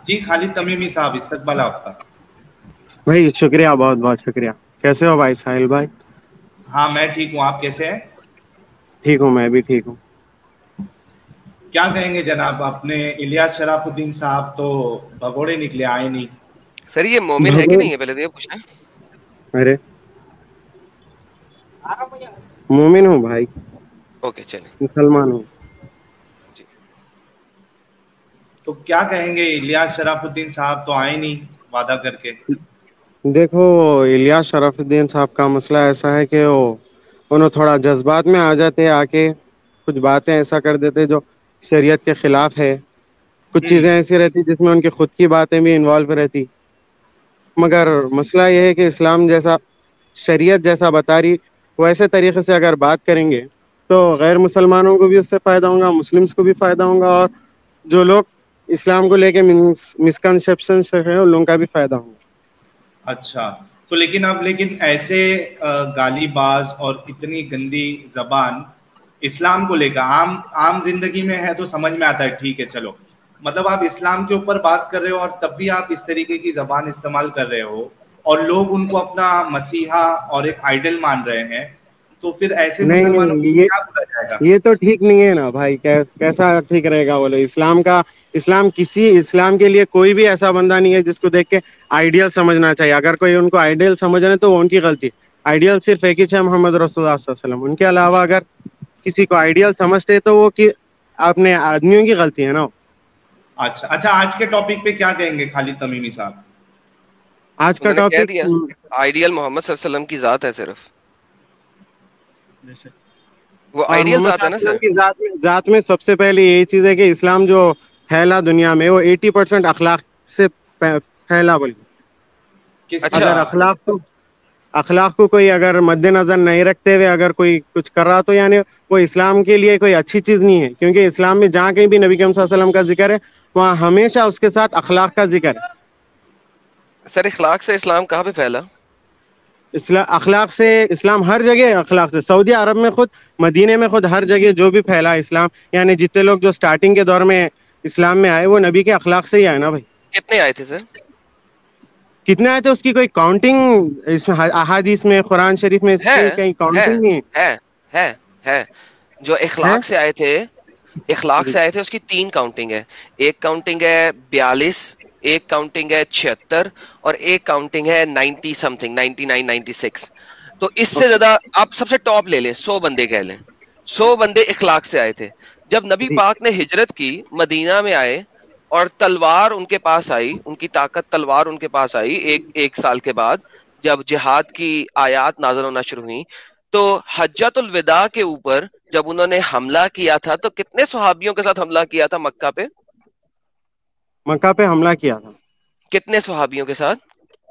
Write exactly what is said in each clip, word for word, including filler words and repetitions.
جی خالد تمیمی صاحب استقبال آپ کا. بھائی شکریہ, بہت بہت شکریہ. کیسے ہو بھائی ساحل بھائی؟ ہاں میں ٹھیک ہوں, آپ کیسے ہیں؟ ٹھیک ہوں, میں بھی ٹھیک ہوں. کیا کہیں گے جناب, اپنے الیاس شراف الدین صاحب تو بھگوڑے نکلے, آئے نہیں. سر یہ مومن ہے کہ نہیں ہے, پہلے تو یہ پوچھنا ہے. ارے مومن ہوں بھائی, اوکے چلیں. مسلمان ہوں. جی تو کیا کہیں گے, الیاس شراف الدین صاحب تو آئے نہیں وعدہ کر کے. دیکھو الیاس شرف الدین صاحب کا مسئلہ ایسا ہے کہ وہ انوں تھوڑا جذبات میں آ جاتے, آ کے کچھ باتیں ایسا کر دیتے جو شریعت کے خلاف ہے. کچھ ہوں چیزیں ایسی رہتی جس میں ان کی خود کی باتیں بھی انوالو رہتی. مگر مسئلہ یہ ہے کہ اسلام جیسا, شریعت جیسا بتا رہی ویسے طریقے سے اگر بات کریں گے تو غیر مسلمانوں کو بھی اس سے فائدہ ہوگا, مسلمس کو بھی فائدہ ہوگا, اور جو لوگ اسلام کو لے کے مسکنسپشن ہے ان لوگوں کا بھی فائدہ ہوگا. اچھا, تو لیکن اب لیکن ایسے گالی باز اور اتنی گندی زبان اسلام کو لے کر عام عام زندگی میں ہے تو سمجھ میں آتا ہے, ٹھیک ہے چلو, مطلب آپ اسلام کے اوپر بات کر رہے ہو اور تب بھی آپ اس طریقے کی زبان استعمال کر رہے ہو, اور لوگ ان کو اپنا مسیحا اور ایک آئیڈل مان رہے ہیں, تو پھر ایسے نہیں مسلمانوں نہیں, کو یہ کیا بولا جائے گا؟ یہ تو ٹھیک نہیں ہے نا بھائی. کیسا ٹھیک رہے گا بولے؟ اسلام کا اسلام کسی اسلام کے لیے کوئی بھی ایسا بندہ نہیں ہے جس کو دیکھ کے آئیڈیل سمجھنا چاہیے. اگر کوئی ان کو آئیڈیل سمجھ رہے تو وہ ان کی غلطی. آئیڈیل صرف ایک ہی ہے, محمد رسول اللہ صلی اللہ علیہ وسلم. ان کے علاوہ اگر کسی کو آئیڈیل سمجھتے تو وہ کہ اپنے آدمیوں کی غلطی ہے نا. اچھا اچھا, آج کے ٹاپک پہ کیا کہیں گے خالد تمیمی صاحب؟ آج کا انہوں نے کہہ ٹاپک دیا آئیڈیل محمد صلی اللہ علیہ وسلم کی ذات ہے صرف. وہ اور آئیڈیل محمد ذات صلی ہے اللہ نا علیہ سر. وسلم کی ذات میں ذات میں سب سے پہلے یہی چیز ہے کہ اسلام جو پھیلا دنیا میں وہ ایٹی پرسینٹ اخلاق سے پھیلا. بول کس اچھا اگر اخلاق تو اخلاق کو کوئی اگر مد نظر نہیں رکھتے ہوئے اگر کوئی کچھ کر رہا تو یعنی وہ اسلام کے لیے کوئی اچھی چیز نہیں ہے. کیونکہ اسلام میں جہاں کہیں بھی نبی کریم صلی اللہ علیہ وسلم کا ذکر ہے وہاں ہمیشہ اس کے ساتھ اخلاق کا ذکر ہے. سر اخلاق سے اسلام کہاں پہ پھیلا؟ اسلام اخلاق سے اسلام ہر جگہ اخلاق سے, سعودی عرب میں خود, مدینے میں خود, ہر جگہ جو بھی پھیلا اسلام, یعنی جتنے لوگ جو اسٹارٹنگ کے دور میں اسلام میں آئے وہ نبی کے اخلاق سے ہی آئے نا بھائی. کتنے آئے تھے سر؟ کتنے آئے تھے اس کی کوئی کاؤنٹنگ اس احادیث میں, قرآن شریف میں اس ہے کی کہیں ہے کاؤنٹنگ نہیں ہے ہے ہے جو ہے. اخلاق سے آئے تھے, اخلاق جی سے آئے تھے اس کی تین کاؤنٹنگ ہے. ایک کاؤنٹنگ ہے بیالیس, ایک کاؤنٹنگ ہے چھہتر, اور ایک کاؤنٹنگ ہے ninety something, ninety nine ninety six. تو اس سے اوکے زیادہ آپ سب سے ٹاپ لے لیں, سو بندے کہہ لیں, سو بندے اخلاق سے آئے تھے. جب نبی جی پاک نے ہجرت کی, مدینہ میں آئے, اور تلوار ان کے پاس آئی, ان کی طاقت تلوار ان کے پاس آئی ایک ایک سال کے بعد جب جہاد کی آیات نازل ہونا شروع ہوئی, تو حجۃ الوداع کے اوپر جب انہوں نے حملہ کیا تھا تو کتنے صحابیوں کے ساتھ حملہ کیا تھا مکہ پہ؟ مکہ پہ حملہ کیا تھا کتنے صحابیوں کے ساتھ؟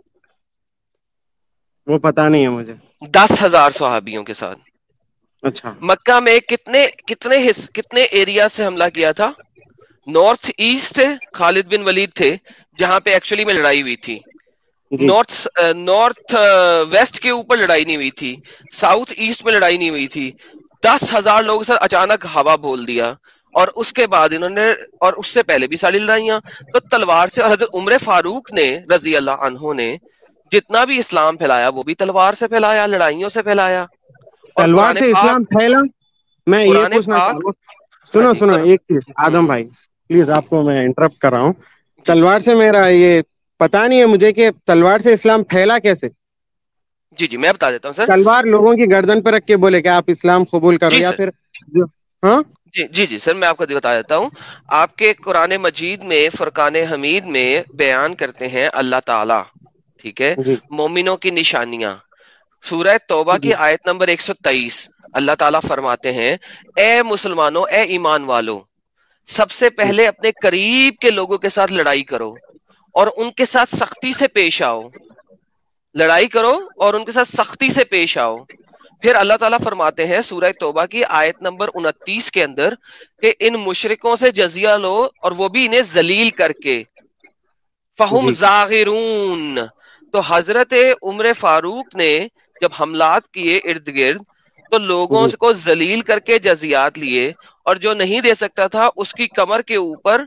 وہ پتا نہیں ہے مجھے. دس ہزار صحابیوں کے ساتھ. اچھا مکہ میں کتنے کتنے کتنے ایریا سے حملہ کیا تھا؟ نارتھ ایسٹ تھے, خالد بن ولید تھے جہاں پہ ایکچولی میں لڑائی ہوئی تھی. جی نارتھ نارتھ ویسٹ کے اوپر لڑائی نہیں ہوئی تھی, ساؤتھ ایسٹ میں لڑائی نہیں ہوئی تھی. دس ہزار لوگوں کے ساتھ اچانک ہوا بول دیا, اور اس کے بعد انہوں نے, اور اس سے پہلے بھی ساری لڑائیاں, تو تلوار سے. اور حضرت عمر فاروق نے رضی اللہ عنہ نے جتنا بھی اسلام پھیلایا وہ بھی تلوار سے پھیلایا, لڑائیوں سے پھیلایا. اور تلوار قرآن سے پاک اسلام پھیلا. میں یہ قرآن پوچھنا چاہوں پاک گا, ہاں سنو جی سنو کرو ایک چیز ہوں آدم بھائی پلیز, آپ کو میں انٹرپٹ کر رہا ہوں. جی جی تلوار سے میرا یہ پتا نہیں ہے مجھے کہ تلوار سے اسلام پھیلا کیسے؟ جی جی میں بتا دیتا ہوں سر. تلوار لوگوں کی گردن پہ رکھ کے بولے کہ آپ اسلام قبول کرو, جی یا سر, پھر جو ہاں جی جی جی سر, میں آپ کو بتا دیتا ہوں. آپ کے قرآن مجید میں فرقان حمید میں بیان کرتے ہیں اللہ تعالی, ٹھیک ہے, جی مومنوں کی نشانیاں. سورہ توبہ جی کی آیت نمبر ایک سو تیئیس, اللہ تعالیٰ فرماتے ہیں, اے مسلمانوں, اے ایمان والو, سب سے جی پہلے اپنے قریب کے لوگوں کے ساتھ لڑائی کرو اور ان کے ساتھ سختی سے پیش آؤ. لڑائی کرو اور ان کے ساتھ سختی سے پیش آؤ. پھر اللہ تعالیٰ فرماتے ہیں سورہ توبہ کی آیت نمبر انتیس کے اندر کہ ان مشرکوں سے جزیہ لو, اور وہ بھی انہیں ذلیل کر کے. فہم جی زاغرون. تو حضرت عمر فاروق نے جب حملات کیے ارد گرد, تو لوگوں جی کو ذلیل کر کے جزیات لیے, اور جو نہیں دے سکتا تھا اس کی کمر کے اوپر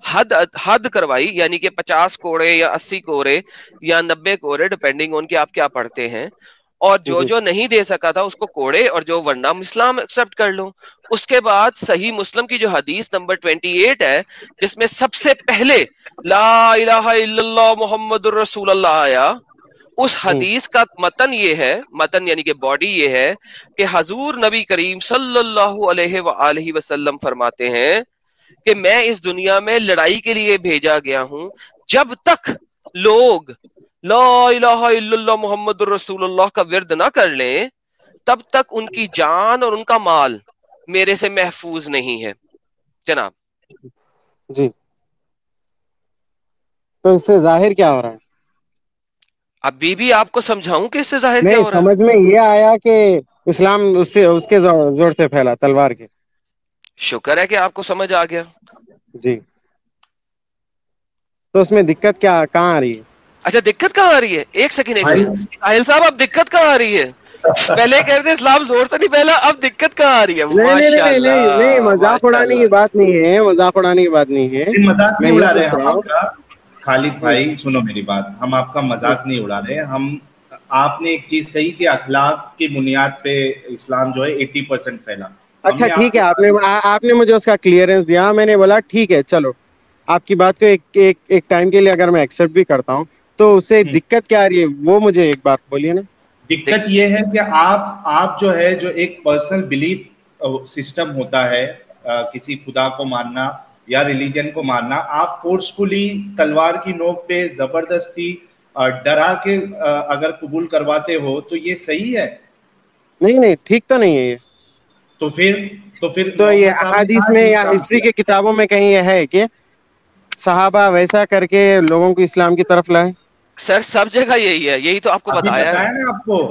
حد حد کروائی، یعنی کہ پچاس کوڑے یا اسی کوڑے یا نبے کوڑے ڈپینڈنگ آن کہ آپ کیا پڑھتے ہیں، اور جو جو نہیں دے سکا تھا اس کو کوڑے، اور جو ورنہ اسلام ایکسپٹ کر لو. اس کے بعد صحیح مسلم کی جو حدیث نمبر اٹھائیس ہے جس میں سب سے پہلے لا الہ الا اللہ محمد الرسول اللہ آیا، اس حدیث کا متن یہ ہے، متن یعنی کہ باڈی یہ ہے کہ حضور نبی کریم صلی اللہ علیہ وآلہ وسلم فرماتے ہیں کہ میں اس دنیا میں لڑائی کے لیے بھیجا گیا ہوں، جب تک لوگ لا الہ الا اللہ محمد الرسول اللہ کا ورد نہ کر لیں تب تک ان کی جان اور ان کا مال میرے سے محفوظ نہیں ہے. جناب جی، تو اس سے ظاہر کیا ہو رہا ہے؟ ابھی بھی آپ کو سمجھاؤں کہ اس سے ظاہر کیا نہیں، ہو رہا ہے؟ سمجھ میں یہ آیا کہ اسلام اس سے اس کے زور سے پھیلا، تلوار کے. شکر ہے کہ آپ کو سمجھ آ گیا. جی، تو اس میں دقت کیا کہاں آ رہی ہے؟ اچھا دقت کہاں آ رہی ہے؟ ایک سیکنڈ ایک سیکنڈ ساحل صاحب، اب دقت کہاں آ رہی ہے؟ پہلے کہتے اسلام زور سے نہیں پھیلا، اب دقت کہاں آ رہی ہے؟ نہیں نہیں ماشاء نہیں نہیں نہیں، اللہ مذاق ماشاء اڑانے کی اللہ. بات نہیں ہے، مذاق اڑانے کی بات نہیں ہے. مذاق میں نہیں یہ اڑا رہے پوچھ ہم رہا آپ کا. خالد ہوں بھائی سنو میری بات، ہم آپ کا مذاق نہیں اڑا رہے. ہم آپ نے ایک چیز کہی کہ اخلاق کی بنیاد پہ اسلام جو ہے ایٹی پرسینٹ پھیلا. اچھا ٹھیک ہے، آپ نے آپ نے مجھے اس کا کلیئرنس دیا، میں نے بولا ٹھیک ہے چلو آپ کی بات کو ایک ایک ایک ٹائم کے لیے اگر میں ایکسپٹ بھی کرتا ہوں تو اس سے دقت کیا آ رہی ہے وہ مجھے ایک بار بولیے نا. دقت یہ ہے کہ آپ آپ جو ہے جو ایک پرسنل بلیف سسٹم ہوتا ہے کسی خدا کو ماننا یا ریلیجن کو ماننا، آپ فورسفلی تلوار کی نوک پہ زبردستی ڈرا کے اگر قبول کرواتے ہو تو یہ صحیح ہے؟ نہیں نہیں، ٹھیک تو نہیں ہے یہ. تو پھر تو پھر تو یہ محمد صاحب نے احادیث کہاں میں ٹھیک یا کام ہسٹری کیا؟ کی کتابوں میں کہیں یہ ہے کہ صحابہ ویسا کر کے لوگوں کو اسلام کی طرف لائے؟ سر سب جگہ یہی ہے، یہی تو آپ کو ابھی بتایا ہے. بتایا نا آپ کو،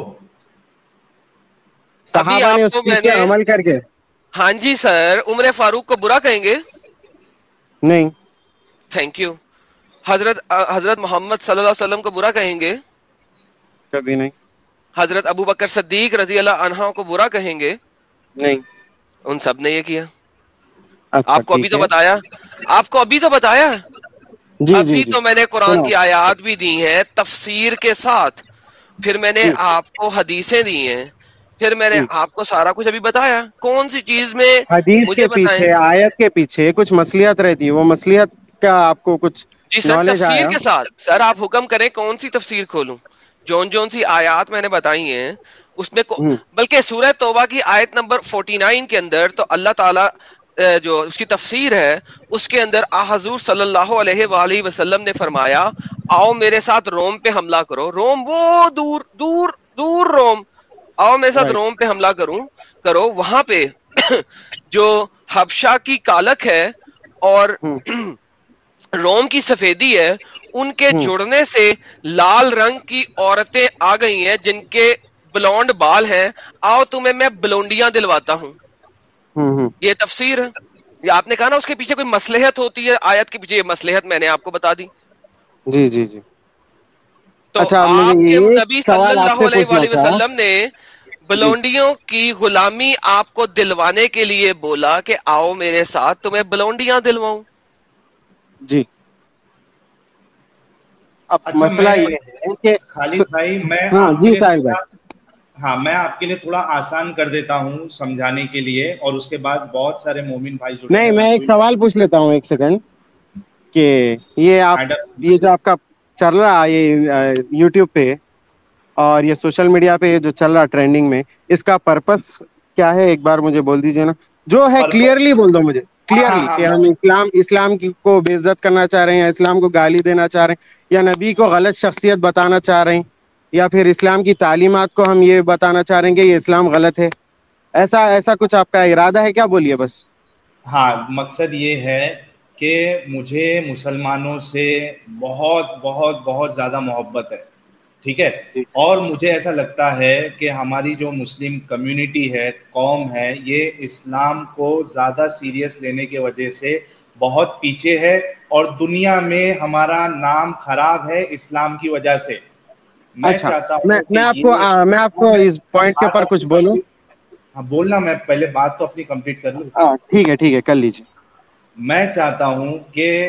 ابھی صحابہ نے آپ اس کو چیز میں پہ نے، عمل کر کے. ہاں جی سر، عمر فاروق کو برا کہیں گے؟ نہیں. Thank you. حضرت حضرت محمد صلی اللہ علیہ وسلم کو برا کہیں گے؟ کبھی نہیں. حضرت ابو بکر صدیق رضی اللہ عنہ کو برا کہیں گے؟ نہیں. ان سب نے یہ کیا. اچھا آپ کو ابھی ٹھیک تو ہے. بتایا، آپ کو ابھی تو بتایا، جی جی ابھی جی تو میں نے قرآن سنو. کی آیات بھی دی ہیں تفسیر کے ساتھ، پھر میں نے جی آپ کو حدیثیں دی ہیں، پھر میں نے جی، آپ کو سارا کچھ ابھی بتایا. کون سی چیز میں حدیث مجھے کے بتائیں. پیچھے، آیت کے پیچھے کچھ مصلحت رہتی ہے، وہ مصلحت کا آپ کو کچھ جی سر نالج تفسیر آیا؟ کے ساتھ. سر آپ حکم کریں کون سی تفسیر کھولوں؟ جون جون سی آیات میں نے بتائی ہیں اس میں کو... ہ بلکہ سورہ توبہ کی آیت نمبر انچاس کے اندر تو اللہ تعالیٰ جو اس کی تفسیر ہے اس کے اندر آ حضور صلی اللہ علیہ وآلہ وسلم نے فرمایا آؤ میرے ساتھ روم پہ حملہ کرو. روم وہ دور دور دور روم، آؤ میرے ساتھ رائٹ. روم پہ حملہ کروں کرو وہاں پہ جو حبشہ کی کالک ہے اور ہ روم کی سفیدی ہے، ان کے ہ جڑنے سے لال رنگ کی عورتیں آ گئی ہیں جن کے بلونڈ بال ہیں، آؤ تمہیں میں بلونڈیاں دلواتا ہوں. ہ ہ یہ تفسیر ہے. یہ آپ نے کہا نا اس کے پیچھے کوئی مصلحت ہوتی ہے، آیت کے پیچھے یہ مصلحت میں نے آپ کو بتا دی. جی جی جی. تو اچھا، اب مجھے آپ کے یہ نبی صلی سوال آپ اللہ سے علیہ پوچھنا وآلہ تھا. وسلم نے جی بلونڈیوں کی غلامی آپ کو دلوانے کے لیے بولا کہ آؤ میرے ساتھ تمہیں بلونڈیاں دلواؤں. جی. اب اچھا مسئلہ میں یہ ہے کہ خالد بھائی میں ہاں آپ کے جی لیے ساحل تھوڑا، بھائی. ہاں میں آپ کے لیے تھوڑا آسان کر دیتا ہوں سمجھانے کے لیے، اور اس کے بعد بہت سارے مومن بھائی جڑے نہیں، ہیں میں ان کو ایک بھی سوال پوچھ لیتا ہوں ایک سیکنڈ کہ یہ آپ یہ جو آپ کا چل رہا یہ یوٹیوب پہ اور یہ سوشل میڈیا پہ جو چل رہا ٹرینڈنگ میں، اس کا پرپس کیا ہے ایک بار مجھے بول دیجیے نا، جو ہے پرپس. کلیئرلی بول دو مجھے ہاں ہاں کلیئرلی ہاں کہ میں ہم اسلام اسلام کی کو بے عزت کرنا چاہ رہے ہیں، یا اسلام کو گالی دینا چاہ رہے ہیں، یا نبی کو غلط شخصیت بتانا چاہ رہے ہیں، یا پھر اسلام کی تعلیمات کو ہم یہ بتانا چاہ رہے ہیں کہ یہ اسلام غلط ہے. ایسا ایسا کچھ آپ کا ارادہ ہے کیا؟ بولیے بس. ہاں مقصد یہ ہے کہ مجھے مسلمانوں سے بہت بہت بہت زیادہ محبت ہے، ٹھیک ہے، جی اور مجھے ایسا لگتا ہے کہ ہماری جو مسلم کمیونٹی ہے، قوم ہے، یہ اسلام کو زیادہ سیریس لینے کی وجہ سے بہت پیچھے ہے، اور دنیا میں ہمارا نام خراب ہے اسلام کی وجہ سے. میں اچھا، چاہتا میں ہوں کہ میں آپ کو یہ میں آپ کو اس پوائنٹ کے بات اوپر اپنی کچھ بولوں. کمپلیٹ، ہاں بولنا، میں پہلے بات تو اپنی کمپلیٹ کر لوں. ہاں ٹھیک ہے ٹھیک ہے کر لیجیے. میں چاہتا ہوں کہ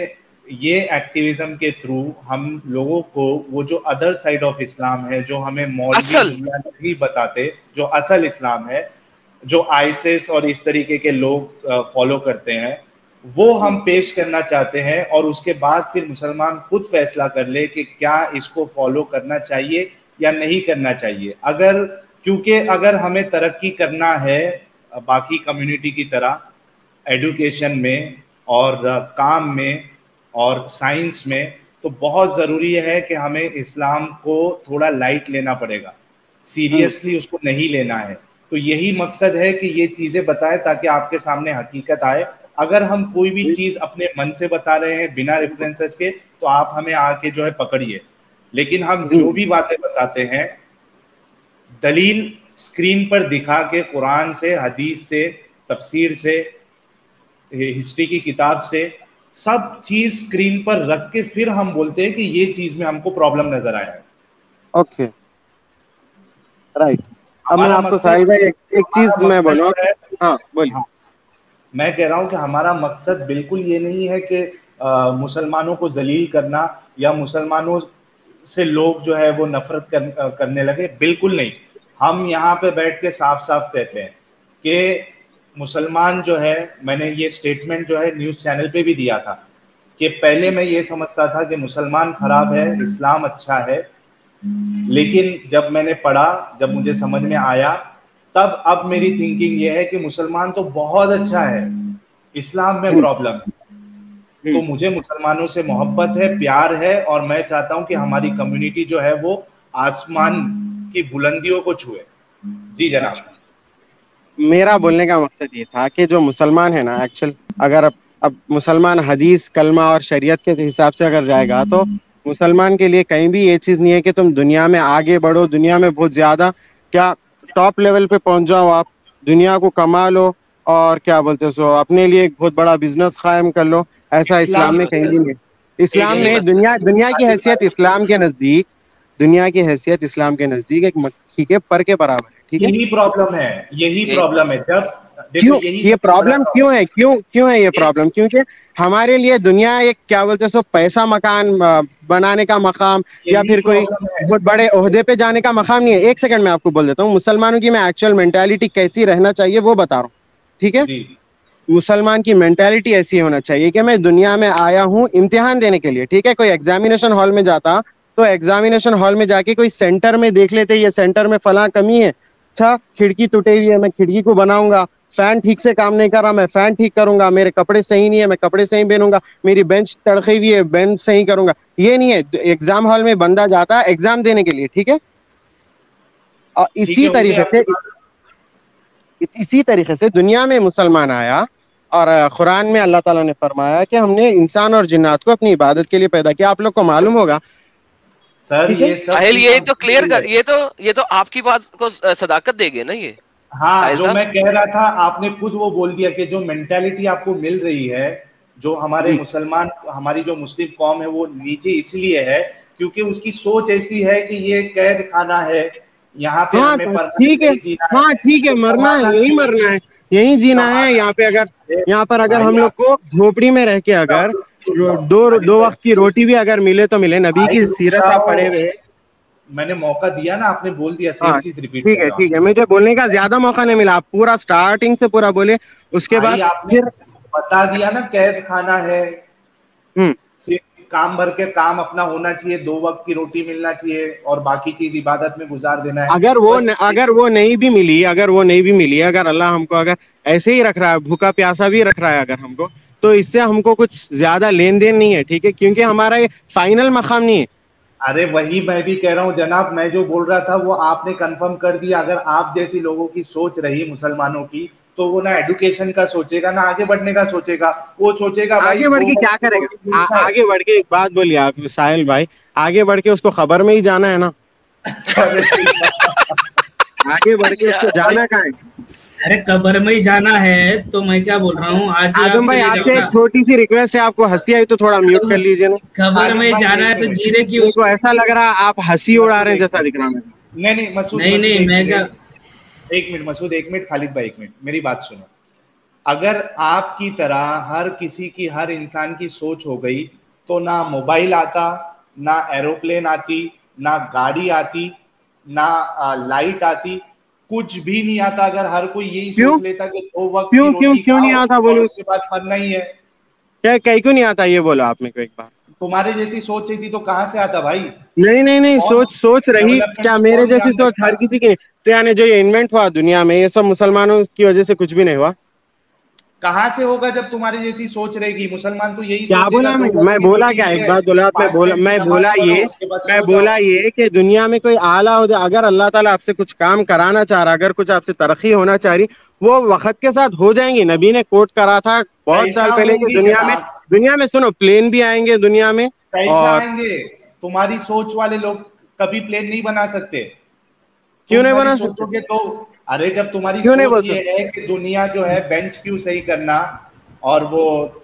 یہ ایکٹیویزم کے تھرو ہم لوگوں کو وہ جو ادر سائڈ آف اسلام ہے, جو ہمیں مولوی نہیں بتاتے, جو اصل اسلام ہے, جو آئیسس اور اس طریقے کے لوگ فالو کرتے ہیں, وہ ہم پیش کرنا چاہتے ہیں, اور اس کے بعد پھر مسلمان خود فیصلہ کر لے کہ کیا اس کو فالو کرنا چاہیے یا نہیں کرنا چاہیے. اگر کیونکہ اگر ہمیں ترقی کرنا ہے باقی کمیونٹی کی طرح ایڈوکیشن میں اور کام میں اور سائنس میں, تو بہت ضروری ہے کہ ہمیں اسلام کو تھوڑا لائٹ لینا پڑے گا, سیریسلی اس کو نہیں لینا ہے. تو یہی مقصد ہے کہ یہ چیزیں بتائیں تاکہ آپ کے سامنے حقیقت آئے. اگر ہم کوئی بھی چیز اپنے من سے بتا رہے ہیں بنا ریفرنسز کے, تو آپ ہمیں آ کے جو ہے پکڑیے, لیکن ہم جو بھی باتیں بتاتے ہیں دلیل اسکرین پر دکھا کے, قرآن سے, حدیث سے, تفسیر سے, ہسٹری کی کتاب سے, سب چیز اسکرین پر رکھ کے پھر ہم بولتے ہیں کہ یہ چیز میں ہم کو پرابلم نظر آیا ہے. Okay right. اب میں آپ کو ساحل بھائی ایک چیز میں بولوں. ہاں بولیے. میں کہہ رہا ہوں کہ ہمارا مقصد بالکل یہ نہیں ہے کہ مسلمانوں کو ذلیل کرنا یا مسلمانوں سے لوگ جو ہے وہ نفرت کرنے لگے, بالکل نہیں. ہم یہاں پہ بیٹھ کے صاف صاف کہتے ہیں کہ مسلمان جو ہے, میں نے یہ سٹیٹمنٹ جو ہے نیوز چینل پہ بھی دیا تھا کہ پہلے میں یہ سمجھتا تھا کہ مسلمان خراب ہے, اسلام اچھا ہے, لیکن جب میں نے پڑھا, جب مجھے سمجھ میں آیا, تب اب میری تھنکنگ یہ ہے کہ مسلمان تو بہت اچھا ہے, اسلام میں پرابلم ہے. تو مجھے مسلمانوں سے محبت ہے, پیار ہے, اور میں چاہتا ہوں کہ ہماری کمیونٹی جو ہے وہ آسمان کی بلندیوں کو چھوئے. جی جناب. میرا بولنے کا مقصد یہ تھا کہ جو مسلمان ہے نا, ایکچوئل اگر اب مسلمان حدیث, کلمہ اور شریعت کے حساب سے اگر جائے گا, تو مسلمان کے لیے کہیں بھی یہ چیز نہیں ہے کہ تم دنیا میں آگے بڑھو, دنیا میں بہت زیادہ کیا ٹاپ لیول پہ پہنچ جاؤ, آپ دنیا کو کما لو اور کیا بولتے سو اپنے لیے ایک بہت بڑا بزنس قائم کر لو. ایسا اسلام میں کہیں نہیں ہے. اسلام میں دنیا دنیا کی حیثیت اسلام کے نزدیک دنیا کی حیثیت اسلام کے نزدیک ایک مکھی کے پر کے برابر ہے. ٹھیک ہے, یہی پرابلم ہے, یہی پرابلم ہے. جب کیوں یہ پرابلم کیوں ہے, کیوں کیوں ہے یہ پرابلم؟ کیونکہ ہمارے لیے دنیا ایک کیا بولتے سو پیسہ مکان بنانے کا مقام یا پھر کوئی بہت بڑے عہدے پہ جانے کا مقام نہیں ہے. ایک سیکنڈ میں آپ کو بول دیتا ہوں مسلمانوں کی میں ایکچوئل مینٹالٹی کیسی رہنا چاہیے وہ بتا رہا ہوں. ٹھیک ہے, مسلمان کی مینٹالٹی ایسی ہونا چاہیے کہ میں دنیا میں آیا ہوں امتحان دینے کے لیے. ٹھیک ہے, کوئی ایگزامینیشن ہال میں جاتا تو ایگزامینیشن ہال میں جا کے کوئی سینٹر میں دیکھ لیتے یہ سینٹر میں فلاں کمی ہے, اچھا کھڑکی ٹوٹی ہوئی ہے, میں کھڑکی کو بناؤں گا, فین ٹھیک سے کام نہیں کر رہا, میں فین ٹھیک کروں گا, میرے کپڑے صحیح نہیں ہے, میں کپڑے صحیح پہنوں گا, میری بینچ تڑخی ہوئی ہے, بینچ صحیح کروں گا. یہ نہیں ہے. ایگزام ہال میں بندہ جاتا ہے ایگزام دینے کے لیے. ٹھیک ہے, اور اسی طریقے سے اسی طریقے سے دنیا میں مسلمان آیا, اور قرآن میں اللہ تعالیٰ نے فرمایا کہ ہم نے انسان اور جنات کو اپنی عبادت کے لیے پیدا کیا. آپ لوگ کو معلوم ہوگا سر, یہ سب یہ تو کلیئر کر, یہ تو یہ تو آپ کی بات کو صداقت دے گی نا. یہ ہاں جو میں کہہ رہا تھا آپ نے خود وہ بول دیا کہ جو مینٹالٹی آپ کو مل رہی ہے, جو ہمارے مسلمان, ہماری جو مسلم قوم ہے وہ نیچے اس لیے ہے کیونکہ اس کی سوچ ایسی ہے کہ یہ قید خانہ ہے, یہاں پہ ہمیں ٹھیک ہے, ہاں ٹھیک ہے, مرنا ہے, یہی مرنا ہے, یہی جینا ہے. یہاں پہ اگر یہاں پر اگر ہم لوگ کو جھوپڑی میں رہ کے اگر دو دو وقت کی روٹی بھی اگر ملے تو ملے, نبی کی سیرت آپ پڑھے ہوئے. میں نے موقع دیا نا, آپ نے بول دیا, سیم چیز ریپیٹ ٹھیک ہے ٹھیک ہے, مجھے بولنے کا زیادہ موقع نہیں ملا, آپ پورا سٹارٹنگ سے پورا بولے, اس کے بعد پھر بتا دیا نا قید خانہ ہے, کام بھر کے کام اپنا ہونا چاہیے, دو وقت کی روٹی ملنا چاہیے, اور باقی چیز عبادت میں گزار دینا ہے. اگر وہ اگر وہ نہیں بھی ملی اگر وہ نہیں بھی ملی اگر اللہ ہم کو اگر ایسے ہی رکھ رہا ہے, بھوکا پیاسا بھی رکھ رہا ہے اگر ہم کو, تو اس سے ہم کو کچھ زیادہ لین دین نہیں ہے. ٹھیک ہے, کیونکہ ہمارا یہ فائنل مقام نہیں ہے. ارے وہی میں بھی کہہ رہا ہوں جناب, میں جو بول رہا تھا وہ آپ نے کنفرم کر دیا. اگر آپ جیسی لوگوں کی سوچ رہی مسلمانوں کی, تو وہ نہ ایڈوکیشن کا سوچے گا, نہ آگے بڑھنے کا سوچے گا. وہ سوچے گا آگے بڑھ کے کیا کرے گا, آگے بڑھ کے ایک بات بولیے آپ ساحل بھائی, آگے بڑھ کے اس کو خبر میں ہی جانا ہے نا. آگے بڑھ کے اس کو جانا کہاں ہے؟ ارے قبر میں ہی جانا ہے. تو میں کیا بول رہا ہوں, آج آدم بھائی آپ سے ایک چھوٹی سی ریکویسٹ ہے, آپ کو ہنسی آئی تو تھوڑا میوٹ کر لیجیے نا. قبر میں جانا ہے تو جیرے کی, کو ایسا لگ رہا آپ ہنسی اڑا رہے ہیں جیسا دکھ رہا ہے. نہیں نہیں مسعود, نہیں نہیں میں کیا, ایک منٹ مسعود, ایک منٹ خالد بھائی, ایک منٹ میری بات سنو. اگر آپ کی طرح ہر کسی کی, ہر انسان کی سوچ ہو گئی تو نہ موبائل آتا, نہ ایروپلین آتی, نہ گاڑی آتی, نہ لائٹ آتی, کچھ بھی نہیں آتا. اگر ہر کوئی یہی سوچ لیتا کہ دو وقت کی روٹی کھاؤ اور اس کے بعد مرنا ہی ہے. کیا کہیں کیوں نہیں آتا یہ بولا آپ نے کو ایک بار. تمہارے جیسی سوچ رہی تھی تو کہاں سے آتا بھائی؟ نہیں نہیں نہیں, سوچ سوچ رہی کیا میرے جیسی سوچ ہر کسی کی. تو یعنی جو یہ انوینٹ ہوا دنیا میں یہ سب مسلمانوں کی وجہ سے کچھ بھی نہیں ہوا. کہاں سے ہوگا جب تمہاری جیسی سوچ رہے گی؟ مسلمان تو یہی کیا بولا میں میں بولا کیا ایک بات بولا میں بولا میں بولا یہ میں بولا یہ کہ دنیا میں کوئی اعلیٰ ہو جائے, اگر اللہ تعالیٰ آپ سے کچھ کام کرانا چاہ رہا, اگر کچھ آپ سے ترقی ہونا چاہ رہی, وہ وقت کے ساتھ ہو جائیں گی. نبی نے کوٹ کرا تھا بہت سال پہلے کہ دنیا میں دنیا میں سنو پلین بھی آئیں گے دنیا میں. کیسے آئیں گے؟ تمہاری سوچ والے لوگ کبھی پلین نہیں بنا سکتے. کیوں نہیں بنا سوچو گے تو ارے جب تمہاری سوچ یہ ہے کہ دنیا جو ہے بینچ کیوں صحیح کرنا اور وہ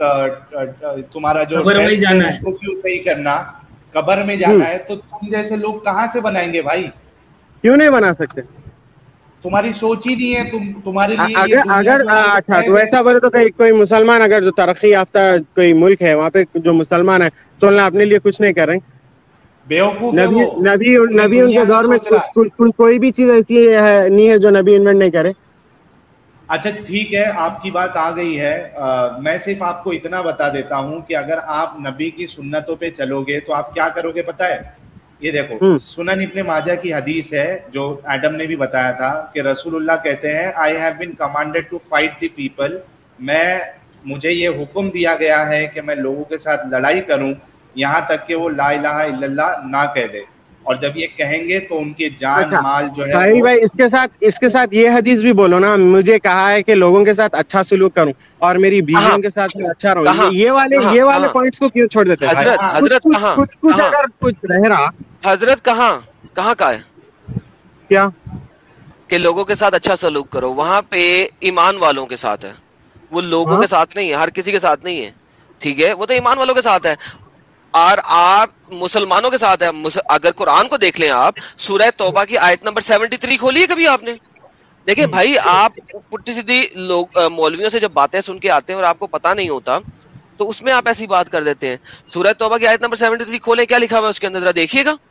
تمہارا جو اس کو کیوں صحیح کرنا, قبر میں جانا ہے, تو تم جیسے لوگ کہاں سے بنائیں گے بھائی؟ کیوں نہیں بنا سکتے؟ تمہاری سوچ ہی نہیں ہے. تم تمہارے لیے اگر اگر اچھا تو ایسا بولے تو کوئی مسلمان اگر جو ترقی یافتہ کوئی ملک ہے وہاں پہ جو مسلمان ہے تو اللہ اپنے لیے کچھ نہیں کر رہے. بیوقوف ہے نبی وہ. نبی نبی ان کے دور میں کوئی بھی چیز ایسی ہے نہیں ہے جو نبی انوینٹ نہیں کرے. اچھا ٹھیک ہے, آپ کی بات آ گئی ہے. میں صرف آپ کو اتنا بتا دیتا ہوں کہ اگر آپ نبی کی سنتوں پہ چلو گے تو آپ کیا کرو گے پتہ ہے؟ یہ دیکھو سنن ابن ماجہ کی حدیث ہے جو ایڈم نے بھی بتایا تھا کہ رسول اللہ کہتے ہیں I have been commanded to fight the people. میں مجھے یہ حکم دیا گیا ہے کہ میں لوگوں کے ساتھ لڑائی کروں یہاں تک کہ وہ لا الہ الا اللہ نہ کہہ دے, اور جب یہ کہیں گے تو ان کے جان مال جو ہے. بھائی بھائی اس کے ساتھ اس کے ساتھ یہ حدیث بھی بولو نا, مجھے کہا ہے کہ لوگوں کے ساتھ اچھا سلوک کروں اور میری بیویوں کے ساتھ اچھا رہوں. یہ والے یہ والے پوائنٹس کو کیوں چھوڑ دیتے ہیں؟ حضرت حضرت کہاں کچھ کچھ اگر کچھ رہ رہا حضرت کہاں کہاں کا ہے کیا کہ لوگوں کے ساتھ اچھا سلوک کرو؟ وہاں پہ ایمان والوں کے ساتھ ہے, وہ لوگوں کے ساتھ نہیں ہے, ہر کسی کے ساتھ نہیں ہے. ٹھیک ہے, وہ تو ایمان والوں کے ساتھ ہے اور آپ مسلمانوں کے ساتھ ہے. اگر قرآن کو دیکھ لیں آپ, سورہ توبہ کی آیت نمبر سیونٹی تھری کھولی ہے کبھی آپ نے؟ دیکھیں بھائی, آپ پٹی سیدھی لوگ مولویوں سے جب باتیں سن کے آتے ہیں اور آپ کو پتا نہیں ہوتا تو اس میں آپ ایسی بات کر دیتے ہیں. سورہ توبہ کی آیت نمبر سیونٹی تھری کھولیں, کیا لکھا ہوا ہے اس کے اندر ذرا دیکھیے گا.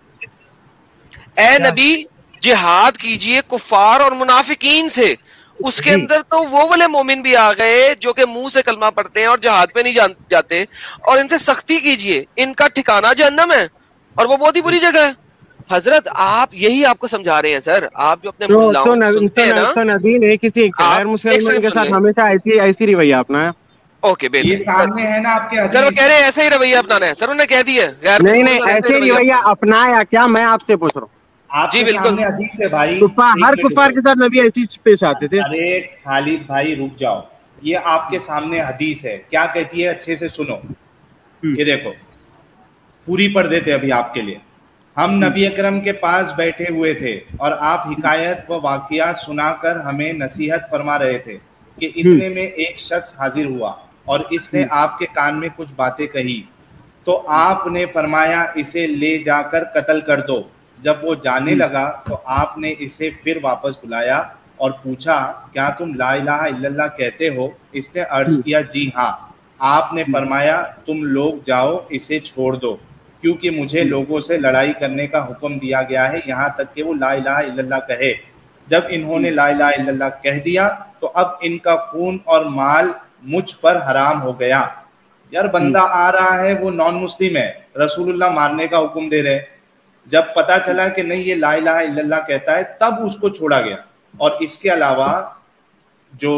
اے نبی جہاد کیجئے کفار اور منافقین سے. اس کے اندر تو وہ والے مومن بھی آ گئے جو کہ منہ سے کلمہ پڑھتے ہیں اور جہاد پہ نہیں جاتے, اور ان سے سختی کیجئے, ان کا ٹھکانہ جہنم ہے اور وہ بہت ہی بری جگہ ہے. حضرت آپ یہی آپ کو سمجھا رہے ہیں سر, آپ جو اپنے ملاؤں سنتے ہیں نا, تو نبی نے کسی غیر مسلمان کے ساتھ ہمیشہ ایسی ایسی رویہ اپنایا. اوکے یہ سامنے ہے نا آپ کے سر, وہ کہہ رہے ہیں ایسے ہی رویہ اپنانا ہے. سر انہوں نے کہہ دیا غیر نہیں نہیں ایسے رویہ اپنایا کیا, میں آپ سے پوچھ رہا ہوں. آپ کے سامنے حدیث ہے بھائی, ہر کفار کے ساتھ نبی ایسی پیش آتے تھے. ارے خالد بھائی رک جاؤ, یہ آپ کے سامنے حدیث ہے, کیا کہتی ہے اچھے سے سنو. یہ دیکھو پوری پڑھ دیتے ابھی آپ کے لیے. ہم نبی اکرم کے پاس بیٹھے ہوئے تھے اور آپ حکایت و واقعات سنا کر ہمیں نصیحت فرما رہے تھے کہ اتنے میں ایک شخص حاضر ہوا اور اس نے آپ کے کان میں کچھ باتیں کہی, تو آپ نے فرمایا اسے لے جا کر قتل کر دو. جب وہ جانے لگا تو آپ نے اسے پھر واپس بلایا اور پوچھا کیا تم لا الہ الا اللہ کہتے ہو؟ اس نے عرض کیا جی ہاں. آپ نے فرمایا تم لوگ جاؤ اسے چھوڑ دو کیونکہ مجھے لوگوں سے لڑائی کرنے کا حکم دیا گیا ہے یہاں تک کہ وہ لا الہ الا اللہ کہے. جب انہوں نے لا الہ الا اللہ کہہ دیا تو اب ان کا خون اور مال مجھ پر حرام ہو گیا. یار بندہ آ رہا ہے وہ نان مسلم ہے, رسول اللہ مارنے کا حکم دے رہے. جب پتا چلا کہ نہیں یہ لا الہ الا اللہ کہتا ہے تب اس کو چھوڑا گیا. اور اس کے علاوہ جو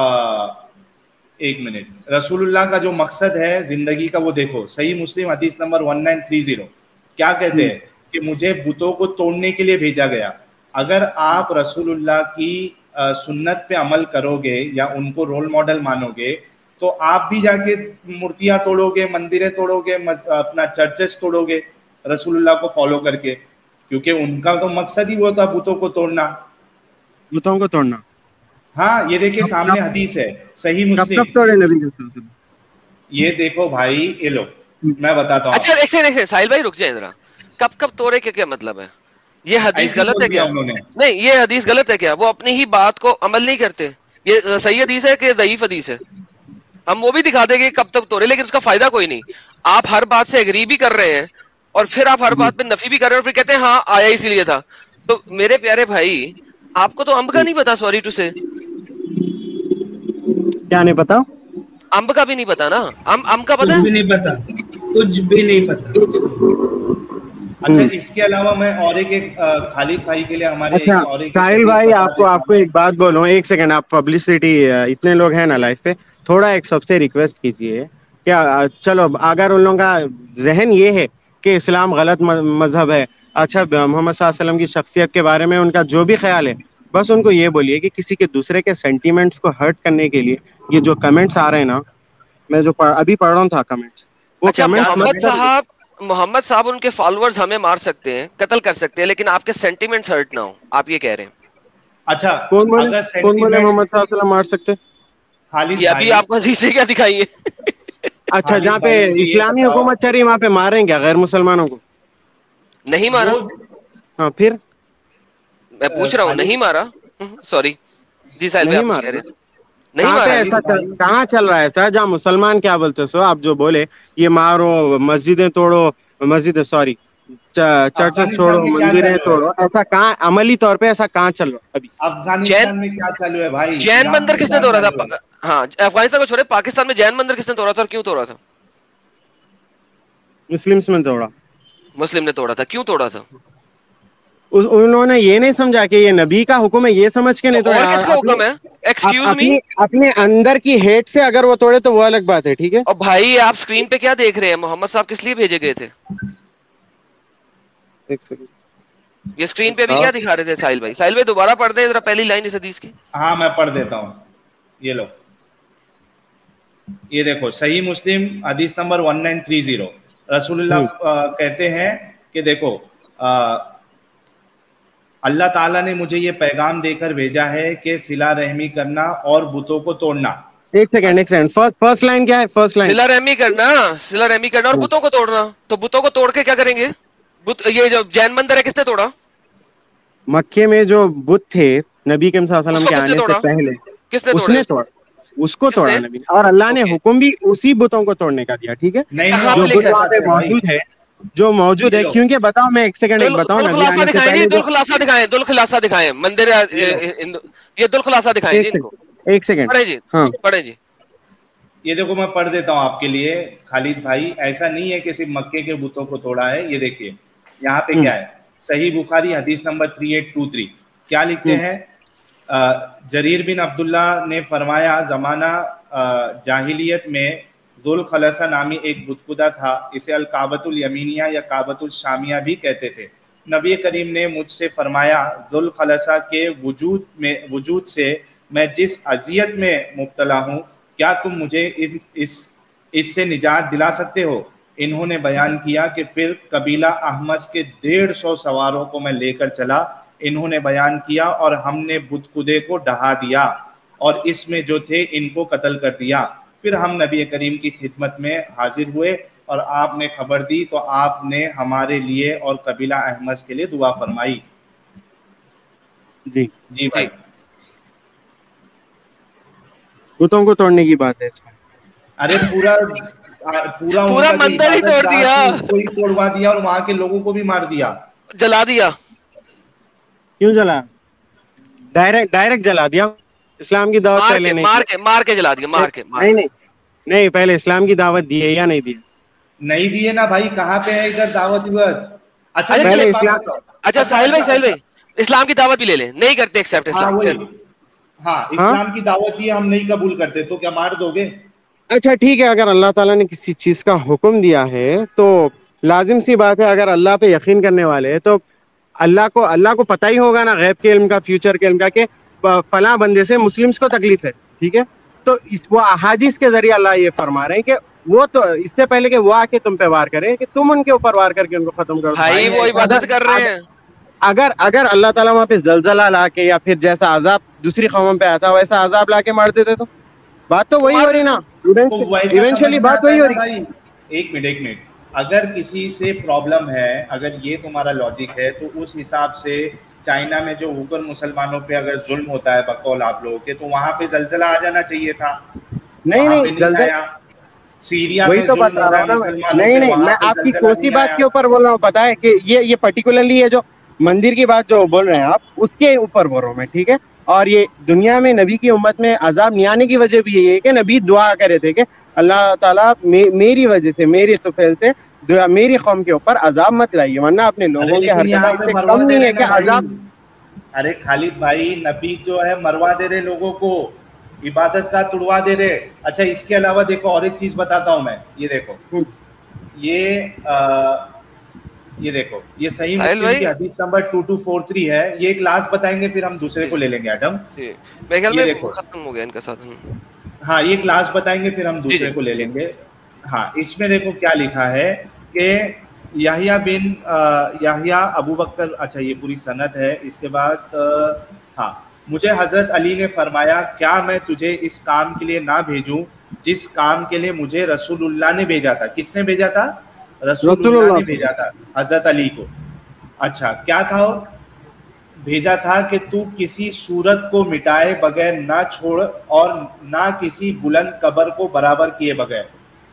ایک منٹ رسول اللہ کا جو مقصد ہے زندگی کا وہ دیکھو, صحیح مسلم حدیث number one nine three zero کیا کہتے ہیں کہ مجھے بتوں کو توڑنے کے لیے بھیجا گیا. اگر آپ رسول اللہ کی سنت پہ عمل کرو گے یا ان کو رول ماڈل مانو گے تو آپ بھی جا کے مورتیاں توڑو گے, مندریں توڑو گے, اپنا چرچز توڑو گے رسول اللہ کو فالو کر کے, کیونکہ ان کا تو مقصد ہی وہ تھا بتوں کو توڑنا. بتوں کو توڑنا ہاں یہ دیکھیں سامنے حدیث ہے صحیح مسلم. کب توڑے نبی کے؟ یہ دیکھو بھائی یہ لو میں بتاتا ہوں. اچھا ایک سیکنڈ ایک سیکنڈ ساحل بھائی رک جائیں ذرا, کب کب توڑے کے کیا مطلب ہے؟ یہ حدیث غلط ہے کیا؟ نہیں یہ حدیث غلط ہے کیا؟ وہ اپنی ہی بات کو عمل نہیں کرتے. یہ صحیح حدیث ہے کہ ضعیف حدیث ہے؟ ہم وہ بھی دکھا دیں گے کب تک توڑے, لیکن اس کا فائدہ کوئی نہیں. آپ ہر بات سے ایگری بھی کر رہے ہیں اور پھر آپ ہر بات پہ نفی بھی کر رہے ہیں اور پھر کہتے ہیں ہاں آیا اسی لیے تھا. تو میرے پیارے بھائی آپ کو تو امب کا نہیں پتا, سوری ٹو سے. کیا نہیں پتا؟ امب کا بھی نہیں پتا نا. امب کا کچھ پتا بھی نہیں پتا, کچھ بھی نہیں پتا. اچھا اس کے علاوہ میں اور ایک ایک خالد بھائی کے لیے ہمارے اچھا اور ایک ساحل بھائی آپ کو آپ کو ایک بات بولوں, ایک سیکنڈ, آپ پبلسٹی اتنے لوگ ہیں نا لائف پہ, تھوڑا ایک سب سے ریکویسٹ کیجیے کیا, چلو اگر ان لوگوں کا ذہن یہ ہے کہ اسلام غلط مذہب ہے, اچھا محمد صلی اللہ علیہ وسلم کی شخصیت کے بارے میں ان کا جو بھی خیال ہے, بس ان کو یہ بولیے کہ کسی کے دوسرے کے سینٹیمنٹس کو ہرٹ کرنے کے لیے یہ جو کمنٹس آ رہے ہیں نا, میں جو ابھی پڑھ رہا تھا کمنٹس, وہ اچھا کمنٹس محمد صاحب محمد صاحب ان کے فالوورز ہمیں مار سکتے ہیں, قتل کر سکتے ہیں, لیکن آپ کے سینٹیمنٹس ہرٹ نہ ہو, آپ یہ کہہ رہے ہیں. اچھا کون بولے اگر کون بولے سینٹیمنٹ محمد صلی اللہ علیہ وسلم مار سکتے؟ خالد یہ ابھی بھائی, آپ کو حدیثیں کیا دکھائیے؟ اچھا خالد جہاں پہ بھائی مجھے یہ اسلامی بتاؤ, حکومت چل رہی وہاں پہ ماریں گیا غیر مسلمانوں کو؟ نہیں مارا, وہ ہاں پھر میں پوچھ رہا ہوں. خالد نہیں مارا, سوری جی ساحل بھائی نہیں آپ کچھ کہہ مارا رہے نا. تھے. نہیں کہاں پہ مارا. خالد ایسا بھائی, کہاں چل رہا ہے ایسا جہاں مسلمان کیا بولتے سو آپ جو بولے یہ مارو, مسجدیں توڑو, مسجد سوری چرچز چھوڑو, افغانستان میں کیا مندریں چالو ہے, توڑو, ایسا کہاں عملی طور پہ ایسا کہاں چل رہا ہے ابھی؟ جین افغانستان میں کیا چالو ہے بھائی, جین ایران مندر میں کس نے کیا توڑا چالو تھا؟ ہے؟ ہاں افغانستان کو چھوڑے, پاکستان میں جین مندر کس نے توڑا تھا اور کیوں توڑا تھا؟ مسلمس میں توڑا. مسلم نے توڑا تھا. کیوں توڑا تھا؟ انہوں نے یہ نہیں سمجھا کہ یہ نبی کا حکم ہے, یہ سمجھ کے تو نہیں توڑا. اور کس کا اپنی حکم ہے؟ Excuse me. اپنی اپنے اندر کی ہیٹ سے اگر وہ توڑے تو وہ الگ بات ہے, ٹھیک ہے. اور بھائی آپ اسکرین پہ کیا دیکھ رہے ہیں؟ محمد صاحب کس لیے بھیجے گئے تھے؟ ایک سیکنڈ, یہ اسکرین پہ بھی کیا دکھا رہے تھے ساحل بھائی؟ ساحل بھائی دوبارہ پڑھ دیں ذرا پہلی لائن اس حدیث کی. ہاں میں پڑھ دیتا ہوں, یہ لو, یہ دیکھو صحیح مسلم حدیث number one nine three zero. رسول اللہ کہتے ہیں کہ دیکھو اللہ تعالیٰ نے مجھے یہ پیغام دے کر بھیجا ہے کہ صلہ رحمی کرنا اور بتوں کو توڑنا. ایک سیکنڈ ایک سیکنڈ فرسٹ فرسٹ لائن کیا ہے؟ فرسٹ لائن صلہ رحمی کرنا, صلہ رحمی کرنا اور بتوں کو توڑنا. تو بتوں کو توڑ کے کیا کریں گے؟ بت یہ جو جین مندر ہے کس نے توڑا؟ مکے میں جو بت تھے نبی کے صلی اللہ علیہ اس وسلم کو کے کس نے آنے سے توڑا؟ پہلے کس نے اس توڑے نے اس کو؟ توڑا, اس کو کس نے؟ توڑا نبی, اور اللہ نے اوکے. حکم بھی اسی بتوں کو توڑنے کا دیا, ٹھیک ہے. نہیں نہیں, کہاں جو پہ اور بت لکھا وہاں پہ ہے بھائی, موجود ہے, جو موجود یہ ہے, لو, کیونکہ بتاؤ میں ایک سیکنڈ ایک بتاؤں, دل نبی خلاصہ آنے سے دکھائیں جی, پہلے دل جو خلاصہ دکھائیں, دل خلاصہ دکھائیں مندر, یہ لو, یہ دل خلاصہ دکھائیں جی ایک ان کو. سیکنڈ ایک سیکنڈ پڑھیں جی, ہاں پڑھیں جی. یہ دیکھو میں پڑھ دیتا ہوں آپ کے لیے خالد بھائی. ایسا نہیں ہے کہ صرف مکے کے بتوں کو توڑا ہے, یہ دیکھیے یہاں پہ کیا ہے. صحیح بخاری حدیث number three eight two three کیا لکھتے ہیں؟ جریر بن عبداللہ نے فرمایا زمانہ جاہلیت میں ذوالخلصہ نامی ایک بت خدا تھا, اسے الکعبۃ الیمینیہ یا کعبۃ الشامیہ بھی کہتے تھے. نبی کریم نے مجھ سے فرمایا ذوالخلصہ کے وجود میں وجود سے میں جس اذیت میں مبتلا ہوں کیا تم مجھے اس اس اس سے نجات دلا سکتے ہو؟ انہوں نے بیان کیا کہ پھر قبیلہ احمس کے ڈیڑھ سو سواروں کو میں لے کر چلا. انہوں نے بیان کیا اور ہم نے بت خدے کو ڈھا دیا اور اس میں جو تھے ان کو قتل کر دیا. پھر ہم نبی کریم کی خدمت میں حاضر ہوئے اور آپ نے خبر دی تو آپ نے ہمارے لیے اور قبیلہ احمس کے لیے دعا فرمائی. جی جی بھائی, بتوں کو توڑنے کی بات ہے اس میں. ارے پورا پورا ان پورا کا جو مندر ہی عبادت توڑ گاہ دیا, تھی اس کو ہی توڑوا دیا اور وہاں کے لوگوں کو بھی مار دیا, جلا دیا. کیوں جلا؟ ڈائریکٹ ڈائریکٹ جلا دیا. اسلام کی دعوت مار پہلے کے نہیں مار دی. کے مار کے جلا دیا, مار کے مار نہیں کے. نہیں نہیں, پہلے اسلام کی دعوت دی ہے یا نہیں دی؟ نہیں دیے نا بھائی, کہاں پہ ہے ادھر دعوت وعوت. اچھا اچھا مجھے چلے, پہلے ایک بات اسلام. بتاؤ. اچھا اچھا ساحل بھائی, اچھا ساحل اچھا بھائی اسلام کی دعوت بھی لے لیں, نہیں کرتے ایکسپٹ ہاں اسلام, وہی, پھر ہاں ہاں اسلام کی دعوت دی ہم نہیں قبول کرتے تو کیا مار دو گے؟ اچھا ٹھیک ہے, اگر اللہ تعالیٰ نے کسی چیز کا حکم دیا ہے تو لازم سی بات ہے, اگر اللہ پہ یقین کرنے والے ہیں تو اللہ کو اللہ کو پتہ ہی ہوگا نا غیب کے علم کا, فیوچر کے علم کا, کہ فلاں بندے سے مسلمس کو تکلیف ہے, ٹھیک ہے. تو وہ احادیث کے ذریعے اللہ یہ فرما رہے ہیں کہ وہ تو اس سے پہلے کہ وہ آ کے تم پہ وار کرے کہ تم ان کے اوپر وار کر کے ان کو ختم کر دو. بھائی وہ ایسا عبادت اگر کر رہے ہیں. اگر اگر اللہ تعالیٰ وہاں پہ زلزلہ لا کے یا پھر جیسا عذاب دوسری قوموں پہ آتا ویسا عذاب لا کے مار دیتے تو بات تو وہی مار ہو رہی دیتے. نا, تو ویسا سمجھ ایونچولی میں بات آتا ہے وہی ہو نا رہی. بھائی. ایک منٹ ایک منٹ اگر کسی سے پرابلم ہے, اگر یہ تمہارا لاجک ہے تو اس حساب سے چائنا میں جو اوپر مسلمانوں پہ اگر ظلم ہوتا ہے بقول آپ لوگوں کے, تو وہاں پہ زلزلہ آ جانا چاہیے تھا, نہیں وہاں نہیں پہ نہیں زلزلہ آیا. सीरिया वही में तो जुल्म बता हो रहा रहा हूँ है ना मैं। मुसलमानों नहीं पे, नहीं, वहां मैं पे आपकी जलजला कोसी नहीं बात आया। के ऊपर बोल रहा हूँ, पता है कि ये ये पर्टिकुलरली ये जो मंदिर की बात जो बोल रहे हैं आप, उसके ऊपर बोल रहा हूँ मैं, ठीक है। और ये दुनिया में नबी की उम्मत में अजाब नहीं आने की वजह भी यही है कि नबी दुआ करे थे कि अल्लाह ताला मे, मेरी वजह से, मेरी सुफेल से दुआ, मेरी कौम के ऊपर अजाब मत लाइए, वरना अपने अरे लोगों के लेकिन हरकत यहाँ पे इससे मरवा कम दे नहीं रहे है ना कि भाई, अजाब। अरे खालिद भाई, नबी जो है मरवा दे रहे लोगों को, इबादत का तुड़वा दे रहे। अच्छा इसके अलावा देखो और एक चीज बताता हूँ मैं, ये देखो, ये आ, ये देखो, ये सही साहिल मुस्लिम भाई, की हदीस number two two four three है। ये एक लास्ट बताएंगे फिर हम दूसरे जी को ले लेंगे एडम। जी, मेरे ख्याल ये में देखो, खत्म हो गया इनका साधन। हाँ ये क्लास बताएंगे फिर हम जी जी दूसरे को ले जी। लेंगे। हाँ इसमें देखो क्या लिखा है कि याहिया बिन अ, याहिया अबू बकर, अच्छा ये पूरी सनद है। इसके बाद अ, हाँ, मुझे हजरत अली ने फरमाया, क्या मैं तुझे इस काम के लिए ना भेजूं जिस काम के लिए मुझे रसूलुल्लाह ने भेजा था। किसने भेजा था? रसूलुल्लाह रसूलुल्लाह ने भेजा था हजरत अली को। अच्छा क्या था वो? भेजा था कि तू किसी सूरत को मिटाए बगैर ना छोड़ और ना किसी बुलंद कबर को बराबर किए बगैर।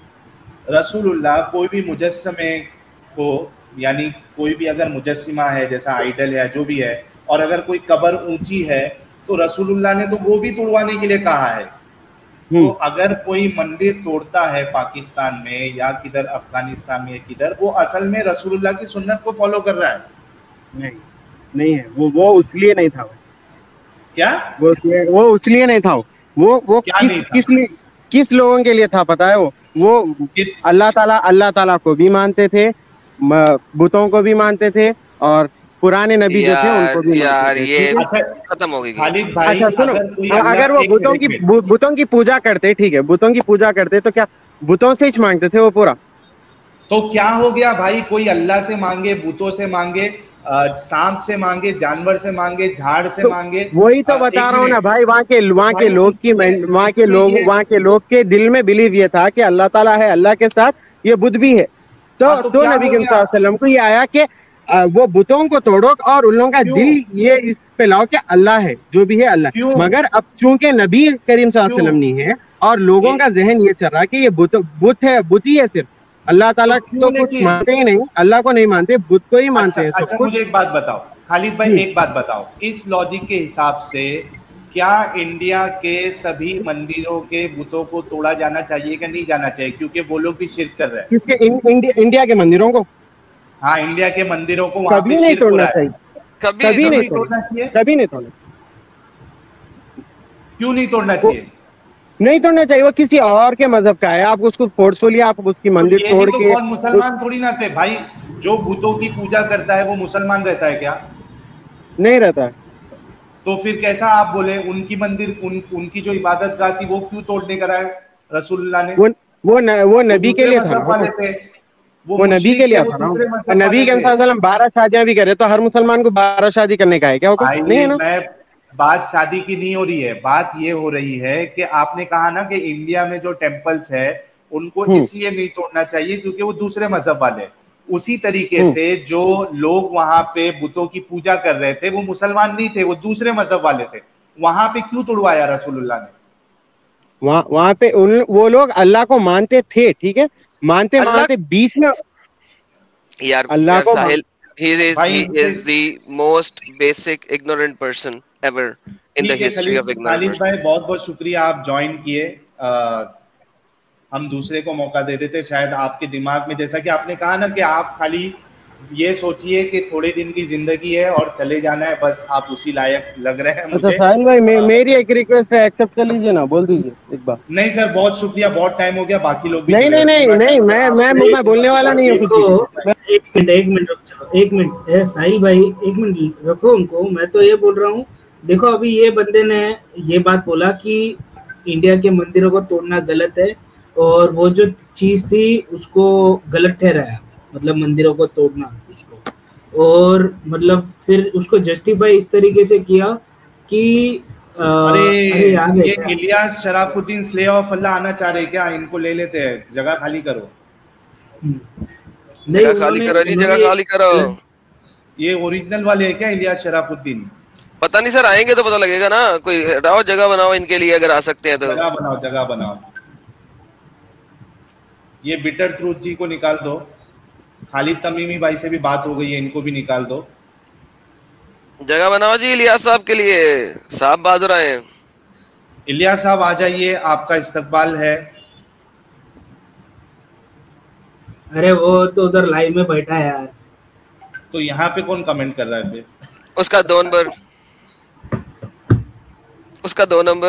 रसूलुल्लाह कोई भी मुजस्समे को, यानी कोई भी अगर मुजस्सिमा है जैसा आइडल है जो भी है, और अगर कोई कबर ऊंची है तो रसूलुल्लाह ने तो वो भी तोड़वाने के लिए कहा है। तो अगर कोई मंदिर तोड़ता है पाकिस्तान में या किधर अफगानिस्तान में किधर, वो असल में रसूलुल्लाह की सुन्नत को फॉलो कर रहा है। नहीं नहीं है वो वो उसलिए नहीं था। क्या वो वो इसलिए नहीं था। वो वो क्या किस नहीं था? किस लिए, किस लोगों के लिए था पता है? वो वो किस अल्लाह ताला अल्लाह ताला को भी मानते थे, म- बुतों को भी मानते थे, और पुराने नबी जो थे उनको यार भी यार मानते थे, ये ठीक है। अच्छा खत्म हो गई गेम। खालिद भाई, अच्छा सुनो, अगर कोई अ- अगर अल्लाह, वो एक बुतों मिनट की एक मिनट बु- बुतों की पूजा करते, ठीक है, बुतों की पूजा करते तो क्या बुतों से ही मांगते थे वो पूरा? तो क्या हो गया भाई? कोई अल्लाह से मांगे, बूतों से मांगे, अ, सांप से मांगे, जानवर से मांगे, झाड़ से तो मांगे। वही तो अ, बता एक रहा हूँ ना मिनट, भाई, वहाँ के तो वहाँ के भाई लोग की इसमें वहाँ के इसमें लोग ये, वहाँ के लोग के दिल में बिलीव ये था कि अल्लाह ताला है, अल्लाह के साथ ये बुत भी है। हाँ तो तो तो क्या नबी हो करीम गया? सल्लल्लाहु अलैहि वसल्लम को ये आया कि अ, वो बुतों को तोड़ो और उन लोगों का क्यों दिल ये इस पे लाओ कि अल्लाह है, जो भी है अल्लाह। क्यों मगर अब चूंकि नबी करीम सल्लल्लाहु अलैहि क्यों वसल्लम नहीं है और लोगों ये, का जहन ये चल रहा है कि ये बुत बुत है, बुत ही है सिर्फ, अल्लाह तो ताला क्यों तो कुछ लेकिन, मानते ही नहीं, अल्लाह को नहीं मानते, बुत को ही अच्छा मानते हैं सब अच्छा कुछ। मुझे एक बात बताओ खालिद भाई, जी। एक बात बताओ, इस लॉजिक के हिसाब से क्या इंडिया के सभी मंदिरों के बुतों को तोड़ा जाना चाहिए कि नहीं जाना चाहिए? क्योंकि वो लोग भी शिर्क कर रहे हैं। किसके? इन, इंडिया, इंडिया के मंदिरों को हाँ, इंडिया के मंदिरों को वहां पे कभी नहीं शिर्क हो तोड़ना रहा है। चाहिए, कभी नहीं कभी क्यों नहीं नहीं तोड़ना। तोड़ना तोड़ना, चाहिए? कभी नहीं तोड़ना, क्यों नहीं तोड़ना वो चाहिए? नहीं तोड़ना चाहिए। वो किसी और के मजहब का है, आप उसको फोर्सफुली आप उसकी तो मंदिर ये भी तोड़ तो के कौन उस, मुसलमान थोड़ी ना थे भाई। जो भूतों की पूजा करता है वो मुसलमान रहता है क्या? नहीं रहता है। तो फिर कैसा आप बोले उनकी मंदिर, उन, उनकी जो इबादत गाह थी वो क्यों तोड़ने कराए रसूलुल्लाह ने? वो वो न, वो वो नबी के दूसरे लिए था मजहब ना, वाले वो थे, वो वो नबी के मुशरिक थे, लिए वो था ना। दूसरे मजहब नबी वाले के थे। वसल्लम बारह शादियां भी करे तो हर मुसलमान को बारह शादी करने का है क्या हुक्म? भाई नहीं है ना। मैं, बात शादी की नहीं हो रही है, बात ये हो रही है कि आपने कहा ना कि इंडिया में जो टेम्पल्स है उनको हम्म इसलिए नहीं तोड़ना चाहिए क्योंकि वो दूसरे मजहब वाले हैं। उसी तरीके हम्म से जो लोग वहां पे बुतों की पूजा कर रहे थे वो मुसलमान नहीं थे, वो दूसरे मजहब वाले थे। वहां पे क्यों तोड़वाया रसूलुल्लाह ने? वहाँ वहाँ पे उन वो लोग अल्लाह को मानते थे, ठीक है, मानते अल्लाह मानते बीच में यार अल्लाह यार को मान, साहिल, he is भाई he इनसे, is the most basic ignorant person ever in the ठीक है history Khalid, of ignorant Khalid person. भाई बहुत बहुत शुक्रिया आप ज्वाइन किए। अ, हम दूसरे को मौका दे देते, शायद आपके दिमाग में, जैसा कि आपने कहा ना कि आप खाली ये सोचिए कि थोड़े दिन की जिंदगी है और चले जाना है, बस आप उसी लायक लग रहे हैं अच्छा मुझे। साहिल भाई, मे, अ, मेरी एक रिक्वेस्ट है, एक्सेप्ट कर लीजिए ना, बोल दीजिए एक बार। नहीं सर, बहुत शुक्रिया, बहुत टाइम हो गया, बाकी लोग भी नहीं जुड़े नहीं हुए, नहीं पूरा नहीं, टाइम सर मैं आप मैं लोगों मैं से बोलने बात वाला कर नहीं हूँ कुछ रहे भी। हैं। देखो, एक मिनट एक मिनट रुक जाओ, एक मिनट ए, साहिल भाई एक मिनट रखो उनको। मैं तो ये बोल रहा हूँ, देखो अभी ये बंदे ने ये बात बोला कि इंडिया के मंदिरों को तोड़ना गलत है, और वो जो चीज थी उसको गलत ठहराया, मतलब मंदिरों को तोड़ना उसको, और मतलब फिर उसको जस्टिफाई इस तरीके से किया कि आ, अरे अरे याद है ये क्या? इलियास शराफुद्दीन स्ले ऑफ अल्लाह आना चाह रहे क्या? इनको ले लेते हैं, जगह खाली करो। हम्म, नहीं जगह खाली उन्होंने करो जी, उन्होंने जगह खाली करो। ये ओरिजिनल वाले हैं क्या इलियास शराफुद्दीन? पता नहीं सर, आएंगे तो पता लगेगा ना। कोई हटाओ, जगह बनाओ इनके लिए अगर आ सकते हैं तो। जगह बनाओ, जगह बनाओ। یہ بٹر ٹروتھ جی کو نکال دو, خالد تمیمی بھائی سے بھی بات ہو گئی ہے, ان کو بھی نکال دو. جگہ بناؤ جی الیاس صاحب کے لیے, صاحب بہادر آئے ہیں. الیاس صاحب آ جائیے, آپ کا استقبال ہے. ارے وہ تو ادھر لائیو میں بیٹھا ہے یار. تو یہاں پہ کون کمنٹ کر رہا ہے پھر؟ اس کا دو نمبر, اس کا دو نمبر.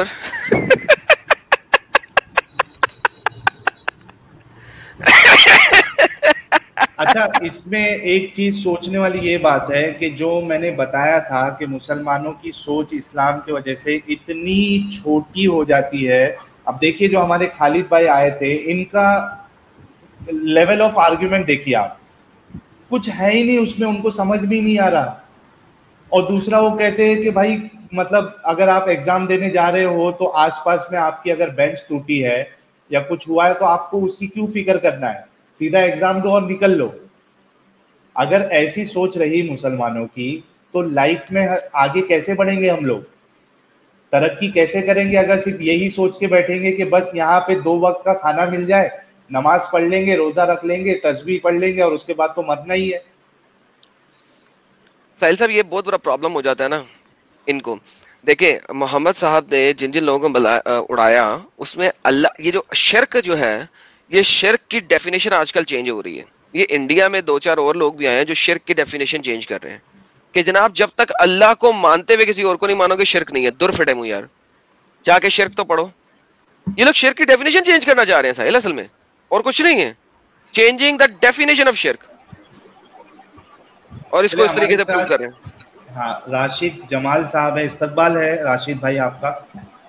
اچھا, اس میں ایک چیز سوچنے والی یہ بات ہے کہ جو میں نے بتایا تھا کہ مسلمانوں کی سوچ اسلام کی وجہ سے اتنی چھوٹی ہو جاتی ہے. اب دیکھیے جو ہمارے خالد بھائی آئے تھے, ان کا لیول آف آرگیومنٹ دیکھیے آپ, کچھ ہے ہی نہیں اس میں, ان کو سمجھ بھی نہیں آ رہا. اور دوسرا وہ کہتے ہیں کہ بھائی مطلب اگر آپ ایگزام دینے جا رہے ہو تو آس پاس میں آپ کی اگر بینچ ٹوٹی ہے یا کچھ ہوا ہے تو آپ کو اس کی کیوں فکر کرنا ہے, سیدھا ایگزام دو اور نکل لو. اگر ایسی سوچ رہی مسلمانوں کی تو لائف میں آگے کیسے بڑھیں گے ہم لوگ, ترقی کیسے کریں گے اگر صرف یہی سوچ کے بیٹھیں گے کہ بس یہاں پہ دو وقت کا کھانا مل جائے, نماز پڑھ لیں گے, روزہ رکھ لیں گے, تسبیح پڑھ لیں گے اور اس کے بعد تو مرنا ہی ہے. ساحل صاحب یہ بہت بڑا پرابلم ہو جاتا ہے نا ان کو. دیکھیں محمد صاحب نے جن جن لوگوں کو اڑایا اس میں اللہ, یہ جو شرک جو ہے, یہ شرک کی ڈیفینیشن آج کل چینج ہو رہی ہے. یہ انڈیا میں دو چار اور لوگ بھی آئے ہیں جو شرک کی ڈیفینیشن چینج کر رہے ہیں کہ جناب جب تک اللہ کو مانتے ہوئے کسی اور کو نہیں مانو گے شرک نہیں ہے. دور فٹے منہ یار, جا کے شرک تو پڑھو. یہ لوگ شرک کی ڈیفینیشن چینج کرنا چاہ رہے ہیں ساحل اصل میں, اور کچھ نہیں ہے, چینجنگ دا ڈیفینیشن آف شرک, اور اس کو اس طریقے سے پروف کر رہے ہیں. ہاں, راشد جمال صاحب ہے, استقبال ہے راشد بھائی آپ کا.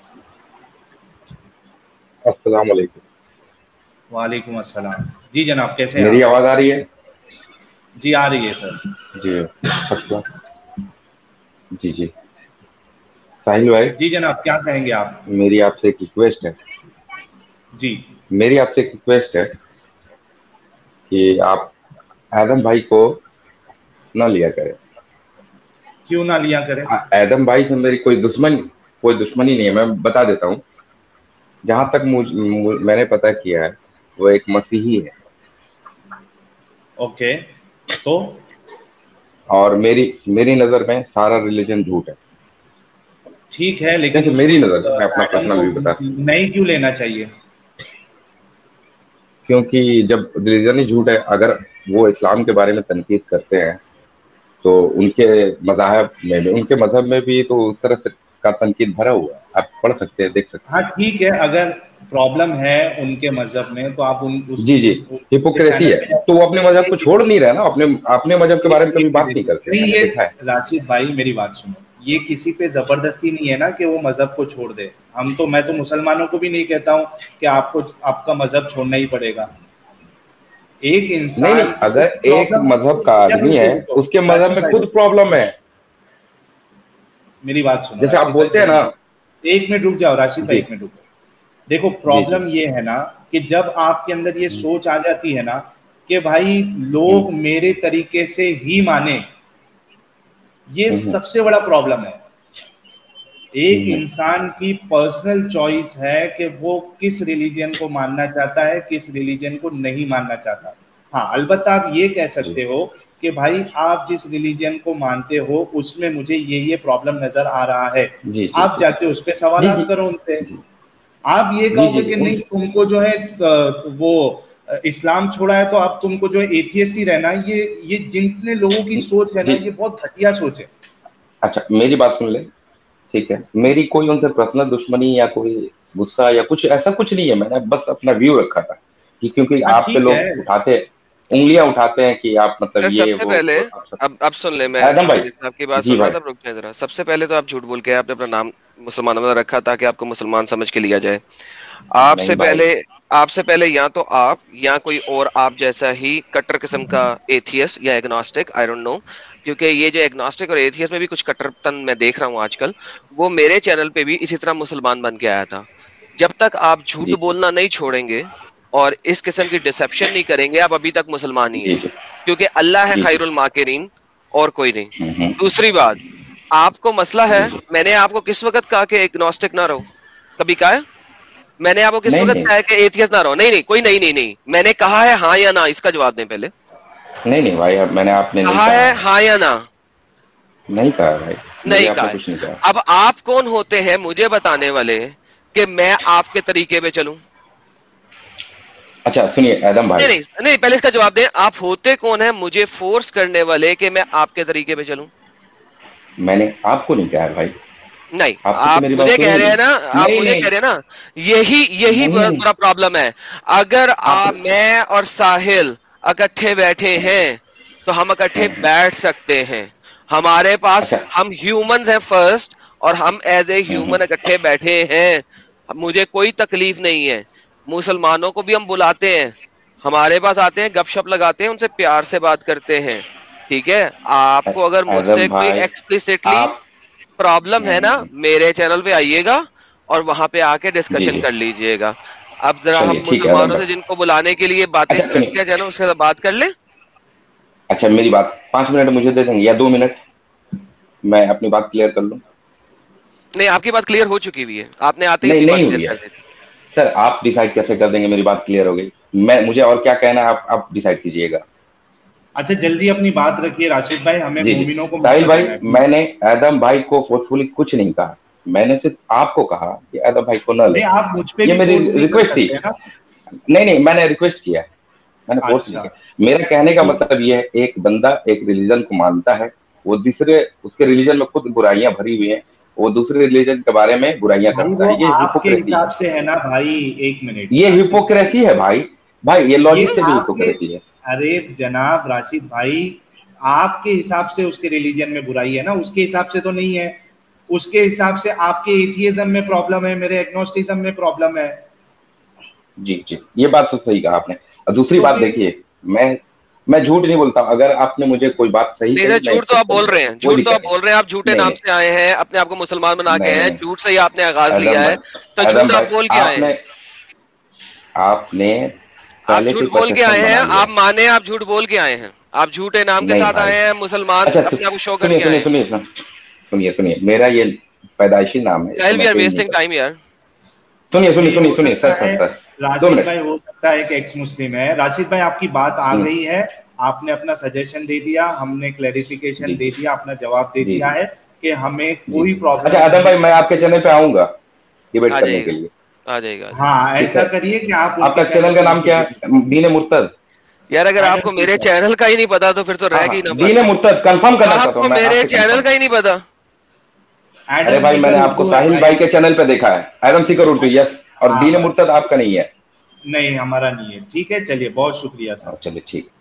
السلام علیکم. وعلیکم السلام. جی جناب کیسے ہیں میری آپ؟ آواز آ رہی ہے؟ جی آ رہی ہے سر. جی جی جی ساحل بھائی. جی جناب کیا کہیں گے آپ؟ میری آپ سے ایک ریکویسٹ ہے. جی میری آپ سے ایک ریکویسٹ ہے کہ آپ آدم بھائی کو نہ لیا کریں. کیوں نہ لیا کریں؟ آدم بھائی سے میری کوئی دشمن کوئی دشمنی نہیں ہے, میں بتا دیتا ہوں. جہاں تک میں نے پتا کیا ہے وہ ایک مسیحی ہے. اوکے, تو اور میری میری نظر میں سارا ریلیجن جھوٹ ہے. ٹھیک ہے, لیکن جیسے اس میری کو نظر میں اپنا ایڈم پرسنل کو بھی بتا, نہیں کیوں لینا چاہیے؟ کیونکہ جب ریلیجن ہی جھوٹ ہے, اگر وہ اسلام کے بارے میں تنقید کرتے ہیں تو ان کے مذاہب میں بھی, ان کے مذہب میں بھی تو اس طرح سے کا تنقید بھرا ہوا ہے. آپ پڑھ سکتے ہیں, دیکھ سکتے ہاں ہیں. ٹھیک ہے, اگر پرابلم ہے ان کے مذہب میں تو آپ ان جی جی ہپوکریسی ہے, تو وہ اپنے مذہب کو چھوڑ نہیں رہے نا, اپنے اپنے مذہب کے بارے میں کبھی بات نہیں کرتے, میں نے دیکھا ہے. راشد بھائی میری بات سنو, یہ کسی پہ زبردستی نہیں ہے نا کہ وہ مذہب کو چھوڑ دے. ہم تو میں تو مسلمانوں کو بھی نہیں کہتا ہوں کہ آپ کو آپ کا مذہب چھوڑنا ہی پڑے گا. ایک نہیں انسان نہیں, کی اگر ایک مذہب کا آدمی ہے اس کے مذہب میں خود پرابلم ہے. میری بات سنو جیسے آپ راشد بولتے ہیں نا, بھائی, ایک منٹ رک جاؤ راشد بھائی, جی ایک منٹ رک جاؤ. دیکھو جی جی پرابلم یہ ہے نا کہ جب آپ کے اندر یہ سوچ آ جاتی ہے نا کہ بھائی لوگ میرے طریقے سے ہی مانے, یہ سب سے بڑا پرابلم ہے. ایک انسان کی پرسنل چوائس ہے کہ وہ کس ریلیجن کو ماننا چاہتا ہے, کس ریلیجن کو نہیں ماننا چاہتا. ہاں البتہ آپ یہ کہہ سکتے ہو کہ بھائی آپ جس ریلیجن کو مانتے ہو اس میں مجھے یہ یہ پرابلم نظر آ رہا ہے, جی جی آپ جا کے اس پہ سوالات کرو ان سے. آپ یہ جی کہو جی گے کہ نہیں تم کو جو ہے وہ اسلام چھوڑا ہے تو اب تم کو جو ہے ایتھیسٹ ہی رہنا ہے, یہ یہ جتنے لوگوں کی سوچ ہے نا جی. یہ بہت گھٹیا سوچ ہے. اچھا میری بات سن لیں, ٹھیک ہے, میری کوئی ان سے پرسنل دشمنی یا کوئی غصہ یا کچھ ایسا کچھ نہیں ہے, میں نے بس اپنا ویو رکھا تھا کیونکہ ہاں آپ پہ ٹھیک لوگ ہے. اٹھاتے انگلیاں اٹھاتے ہیں کہ آپ مطلب سر سب یہ سے وہ. پہلے اب اب سن لیں, میں آدم بھائی, خالد صاحب کی بات جی سن رہا بھائی, تھا, رک جائیں ذرا. سب سے پہلے تو آپ جھوٹ بول کے آپ نے اپنا نام مسلمانوں میں رکھا تاکہ آپ کو مسلمان سمجھ کے لیا جائے. آپ نہیں سے بھائی, پہلے آپ سے پہلے یا تو آپ یا کوئی اور آپ جیسا ہی کٹر قسم کا ایتھیس یا ایگنوسٹک, آئی ڈونٹ نو, کیونکہ یہ جو ایگنوسٹک اور ایتھیس میں بھی کچھ کٹر پن میں دیکھ رہا ہوں آج کل, وہ میرے چینل پہ بھی اسی طرح مسلمان بن کے آیا تھا. جب تک آپ جھوٹ جی جی بولنا نہیں چھوڑیں گے اور اس قسم کی ڈسپشن نہیں کریں گے, آپ ابھی تک مسلمان ہی جی ہیں, جی کیونکہ اللہ ہے جی جی خیر الماکرین اور کوئی نہیں. ہوں ہوں دوسری بات, آپ کو مسئلہ ہے, جی جی میں نے آپ کو کس وقت کہا کہ ایگنوسٹک نہ رہو, کبھی کہا ہے؟ میں نے آپ کو کس وقت کہا کہ ایتھیسٹ نہ رہو؟ نہیں نہیں کوئی نہیں نہیں نہیں میں نے کہا ہے ہاں یا نہ, اس کا جواب دیں پہلے. نہیں نہیں بھائی میں نے آپ نے کہا ہے ہاں یا نہ؟ نہیں کہا بھائی, نہیں کہا. اب آپ کون ہوتے ہیں مجھے بتانے والے کہ میں آپ کے طریقے پہ چلوں؟ اچھا سنیے ایڈم بھائی, نہیں نہیں پہلے اس کا جواب دیں, آپ ہوتے کون ہیں مجھے فورس کرنے والے کہ میں آپ کے طریقے پہ چلوں؟ میں نے آپ کو نہیں کہا بھائی. نہیں آپ مجھے کہہ رہے ہیں نا, آپ مجھے کہہ رہے ہیں نا, یہی یہی بہت بڑا پرابلم ہے. اگر آپ میں اور ساحل اکٹھے بیٹھے ہیں تو ہم اکٹھے بیٹھ سکتے ہیں, ہمارے پاس ہم ہیومنز ہیں فرسٹ, اور ہم ایز اے ہیومن اکٹھے بیٹھے ہیں, مجھے کوئی تکلیف نہیں ہے. مسلمانوں کو بھی ہم بلاتے ہیں, ہمارے پاس آتے ہیں, گپ شپ لگاتے ہیں, ان سے پیار سے بات کرتے ہیں, ٹھیک ہے. آپ کو اگر مجھ سے کوئی ایکسپلیسٹلی پرابلم ہے نا, میرے چینل پہ آئیے گا اور وہاں پہ آ کے ڈسکشن کر لیجئے گا. اب ذرا ہم مسلمانوں سے جن کو بلانے کے لیے باتیں کر کے جانا اس کے ساتھ بات کر لیں. اچھا میری بات پانچ منٹ مجھے دے دیں گے یا دو منٹ, میں اپنی بات کلیئر کر لوں. نہیں آپ کی بات کلیئر ہو چکی ہوئی ہے, آپ نے آتے ہی نہیں اپنی بات نہیں کلیئر ہوئی ہے کر دی تھی. سر آپ ڈیسائیڈ کیسے کر دیں گے میری بات کلیئر ہو گئی؟ میں مجھے اور کیا کہنا ہے آپ آپ ڈیسائیڈ کیجئے گا. اچھا جلدی اپنی بات رکھیے راشد بھائی, ہمیں جی جی مومنوں کو ساحل موقع بھائی, دینا ہے. میں نے ایڈم بھائی کو فورسفلی کچھ نہیں کہا, میں نے صرف آپ کو کہا کہ ایڈم بھائی کو نہ لے. نہیں آپ مجھ پہ یہ بھی میری فورس نہیں کر ریکویسٹ تھی. سکتے نا. نہیں نہیں میں نے ریکویسٹ کیا ہے, میں نے فورس نہیں اچھا کیا. میرا کہنے کا مطلب یہ ہے ایک بندہ ایک ریلیجن کو مانتا ہے, وہ دوسرے اس کے ریلیجن میں خود برائیاں بھری ہوئی ہیں, وہ دوسرے ریلیجن کے بارے میں برائیاں بھائی کرتا وہ ہے, یہ آپ کے ہپوکریسی ہے. حساب سے ہے نا بھائی, ایک منٹ یہ ہپوکریسی ہے بھائی, بھائی یہ لاجک سے بھی آپ کے, ہپوکریسی ہے. ارے جناب راشد بھائی, آپ کے حساب سے اس کے ریلیجن میں برائی ہے نا, اس کے حساب سے تو نہیں ہے. اس کے حساب سے آپ کے ایتھیزم میں پرابلم ہے, میرے ایگنوسٹزم میں پرابلم ہے. جی جی یہ بات تو صحیح کہا آپ نے. اور دوسری تو بات پھر دیکھیے, میں میں جھوٹ نہیں بولتا ہوں, اگر آپ نے مجھے کوئی بات صحیح نہیں سر کہی میں جھوٹ تو آپ ایکسیپٹ بول کروں گا, رہے ہیں, کوئی جھوٹ تو آپ دقت بول رہے ہیں, آپ جھوٹے نہیں. نام سے آئے ہیں, اپنے آپ کو مسلمان بنا کے نہیں ہیں, نہیں جھوٹ سے ہی آپ نے آغاز ایڈم لیا ہے, بھائی, تو ایڈم جھوٹ بھائی آپ بول کے آپ آئے ہیں. نے آپ نے آپ پہلے سے جھوٹ بول کے پرسپشن آئے ہیں, بنا لیا آپ مانے آپ جھوٹ بول کے آئے ہیں, آپ جھوٹے نام کے نہیں ساتھ بھائی. آئے ہیں, مسلمان اچھا اپنے آپ کو شو کر سنیے کے سنیے آئے ہیں. سنیے سنیے سنیے میرا یہ پیدائشی نام ہے, اس کو ساحل میں وی آر چینج نہیں ویسٹنگ کر ٹائم یار. سکتا. سنیے سنیے نہیں سنیے ہو سنیے سر سکتا سر ہے سر دو راشد منٹ. بھائی, ہو سکتا ہے کہ ایکس مسلم ہے. راشد بھائی آپ کی بات آ گئی ہے, آپ نے اپنا سجیشن دے دیا, ہم نے کلیریفیکیشن جی دے دیا, اپنا جواب دے جی دیا جی ہے کہ ہمیں جی کوئی اچھا پرابلم آدم نہیں بھائی میں ہے. آپ کے چینل پہ آؤں گا ڈیبیٹ آ کرنے جائے کے گا, لیے. آ جائے گا. ہاں ٹھیک ایسا ہے, کریے کہ آپ ان آپ کے کا چینل چینل کا پہ نام کیا ہے؟ دین مرتد. یار اگر آپ ایڈم کو میرے سیکر. چینل کا ہی نہیں پتا تو پھر تو ہاں رہ ہاں گئی نہ دین بات. مرتد کنفرم کرنا آپ چاہتا ہوں کو میں آپ میرے سے, چینل کنفرم. کا ہی نہیں پتا. ارے ایڈم بھائی میں سیکر نے آپ کو اردو ہے ساحل بھائی کے چینل پہ دیکھا ہے, ایڈم سیکر اردو, یس, اور ہاں دین بس, مرتد آپ کا نہیں ہے. نہیں ہمارا نہیں ہے. ٹھیک ہے چلیے, بہت شکریہ سر. چلیے ٹھیک.